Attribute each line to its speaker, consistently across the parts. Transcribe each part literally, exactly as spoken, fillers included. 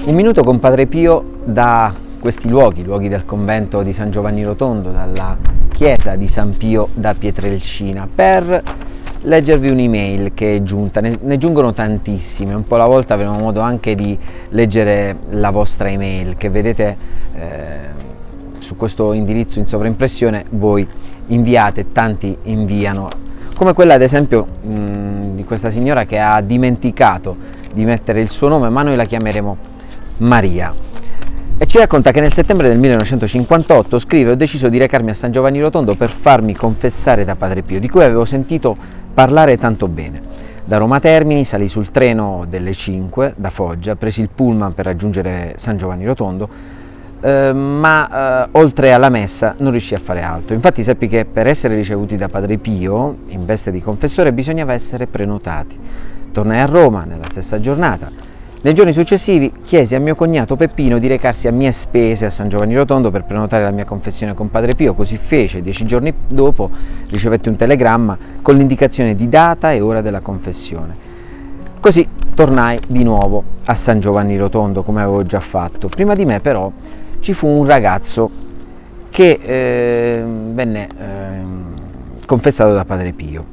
Speaker 1: Un minuto con Padre Pio da questi luoghi, luoghi del convento di San Giovanni Rotondo, dalla chiesa di San Pio da Pietrelcina, per leggervi un'email che è giunta. Ne, ne giungono tantissime, un po' alla volta avremo modo anche di leggere la vostra email che vedete eh, su questo indirizzo in sovraimpressione, voi inviate, tanti inviano, come quella ad esempio mh, di questa signora che ha dimenticato di mettere il suo nome, ma noi la chiameremo Maria, e ci racconta che nel settembre del millenovecentocinquantotto scrive: ho deciso di recarmi a San Giovanni Rotondo per farmi confessare da Padre Pio, di cui avevo sentito parlare tanto bene. Da Roma Termini salì sul treno delle cinque da Foggia, presi il pullman per raggiungere San Giovanni Rotondo, eh, ma eh, oltre alla messa non riuscì a fare altro. Infatti seppi che per essere ricevuti da Padre Pio in veste di confessore bisognava essere prenotati. Tornai a Roma nella stessa giornata. Nei giorni successivi chiesi a mio cognato Peppino di recarsi a mie spese a San Giovanni Rotondo per prenotare la mia confessione con Padre Pio. Così fece. Dieci giorni dopo ricevetti un telegramma con l'indicazione di data e ora della confessione. Così tornai di nuovo a San Giovanni Rotondo, come avevo già fatto. Prima di me però ci fu un ragazzo che eh, venne eh, confessato da Padre Pio.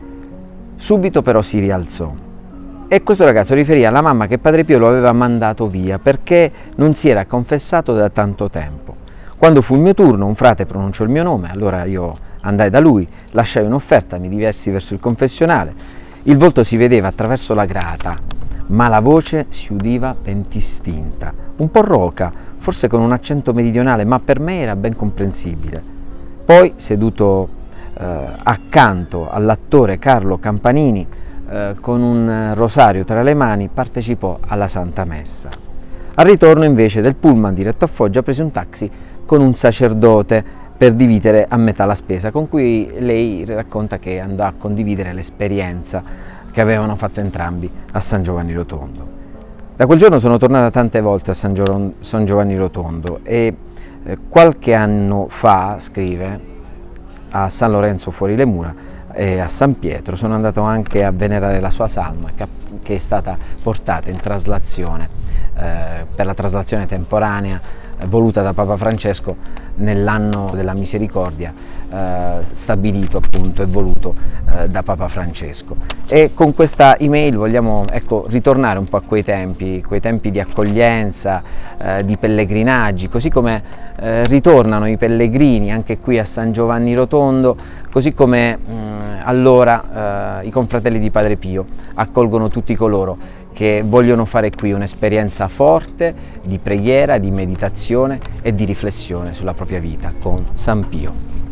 Speaker 1: Subito però si rialzò. E questo ragazzo riferì alla mamma che Padre Pio lo aveva mandato via perché non si era confessato da tanto tempo. Quando fu il mio turno, un frate pronunciò il mio nome, allora io andai da lui, lasciai un'offerta, mi diversi verso il confessionale. Il volto si vedeva attraverso la grata, ma la voce si udiva ben distinta, un po' roca, forse con un accento meridionale, ma per me era ben comprensibile. Poi, seduto eh, accanto all'attore Carlo Campanini, Eh, con un rosario tra le mani, partecipò alla Santa Messa. Al ritorno invece del pullman diretto a Foggia prese un taxi con un sacerdote per dividere a metà la spesa, con cui lei racconta che andò a condividere l'esperienza che avevano fatto entrambi a San Giovanni Rotondo. Da quel giorno sono tornata tante volte a San, Gio- San Giovanni Rotondo e eh, qualche anno fa, scrive, a San Lorenzo fuori le mura e a San Pietro sono andato anche a venerare la sua salma che è stata portata in traslazione eh, per la traslazione temporanea eh, voluta da Papa Francesco nell'anno della misericordia, eh, stabilito appunto e voluto eh, da Papa Francesco. E con questa email vogliamo ecco, ritornare un po' a quei tempi, quei tempi di accoglienza, eh, di pellegrinaggi, così come eh, ritornano i pellegrini anche qui a San Giovanni Rotondo, così come mh, allora eh, i confratelli di Padre Pio accolgono tutti coloro che vogliono fare qui un'esperienza forte di preghiera, di meditazione e di riflessione sulla propria vita con San Pio.